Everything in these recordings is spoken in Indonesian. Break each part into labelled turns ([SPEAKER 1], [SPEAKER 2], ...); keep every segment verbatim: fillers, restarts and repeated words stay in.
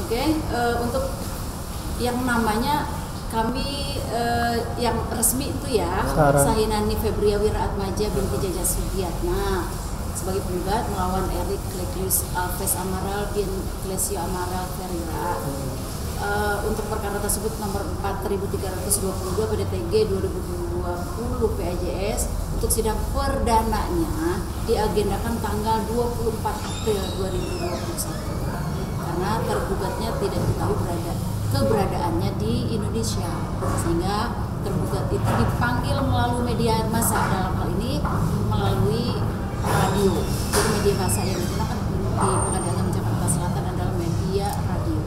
[SPEAKER 1] Oke, uh, untuk yang namanya kami uh, yang resmi itu ya Sahinani Febria Wiraatmaja binti Jaja Sugiatna sebagai penggugat melawan Erik Cleglius Alves Amaral bin Clesio Amaral Ferreira. Uh, untuk perkara tersebut nomor empat ribu tiga ratus dua puluh dua P D T G dua ribu dua puluh P A J S untuk sidang perdananya diagendakan tanggal dua puluh empat April dua ribu dua puluh satu karena tergugatnya tidak diketahui berada keberadaannya di Indonesia, sehingga tergugat itu dipanggil melalui media massa, dalam hal ini melalui radio. Jadi media massa yang digunakan di Pengadilan Jakarta Selatan adalah media radio.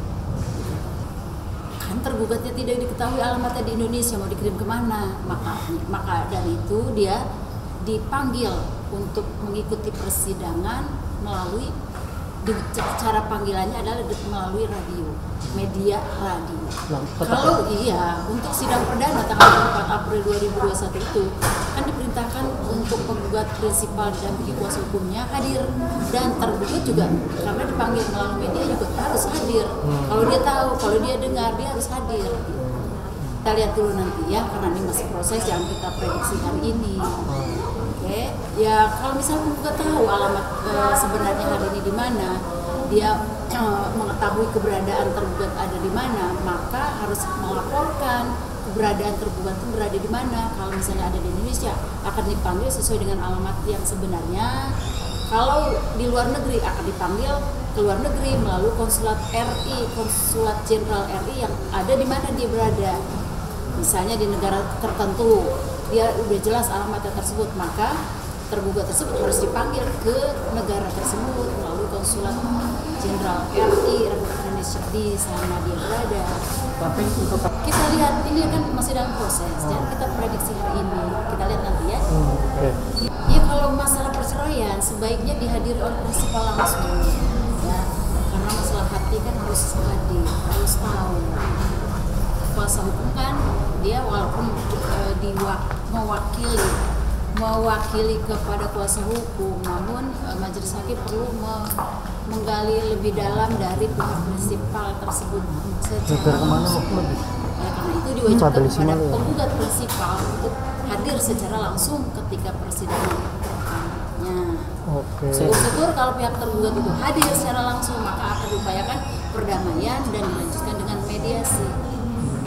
[SPEAKER 1] Kan tergugatnya tidak diketahui alamatnya di Indonesia, mau dikirim kemana, maka maka dari itu dia dipanggil untuk mengikuti persidangan melalui di, cara panggilannya adalah melalui radio, media radio. Nah, kalau iya untuk sidang perdana tanggal empat April dua ribu dua puluh satu itu kan diperintahkan untuk penggugat prinsipal didampingi kuasa hukumnya hadir, dan tergugat juga karena dipanggil melalui media juga harus hadir. Hmm. Kalau dia tahu, kalau dia dengar, dia harus hadir. Kita lihat dulu nanti ya, karena ini masih proses, jangan kita prediksi hari ini. Oke, okay. Ya kalau misalnya penggugat tahu alamat e, sebenarnya hari ini di mana, dia e, mengetahui keberadaan tergugat ada di mana, maka harus melaporkan keberadaan tergugat itu berada di mana. Kalau misalnya ada di Indonesia, akan dipanggil sesuai dengan alamat yang sebenarnya. Kalau di luar negeri akan dipanggil ke luar negeri melalui konsulat R I, konsulat jenderal R I yang ada di mana dia berada. Misalnya di negara tertentu, dia udah jelas alamatnya tersebut, maka tergugat tersebut harus dipanggil ke negara tersebut melalui konsulat jenderal R I Republik Indonesia di sana dia berada.
[SPEAKER 2] Tapi untuk
[SPEAKER 1] kita lihat ini kan masih dalam proses, jangan kita prediksi hari ini, kita lihat nanti ya.
[SPEAKER 2] Hmm, okay.
[SPEAKER 1] Ya kalau masalah perceraian sebaiknya dihadiri oleh prinsipal langsung, ya, karena masalah hati kan harus hadir, harus tahu. Kuasa hukum kan dia walaupun e, diwak, mewakili mewakili kepada kuasa hukum, namun e, majelis hakim perlu me, menggali lebih dalam dari pihak prinsipal tersebut secara langsung. Ya, karena itu diwajibkan kepada penggugat prinsipal untuk hadir secara langsung ketika persidangan.
[SPEAKER 2] Oke.
[SPEAKER 1] Syukur-syukur kalau pihak tergugat itu hadir secara langsung, maka akan diupayakan perdamaian dan dilanjutkan dengan mediasi.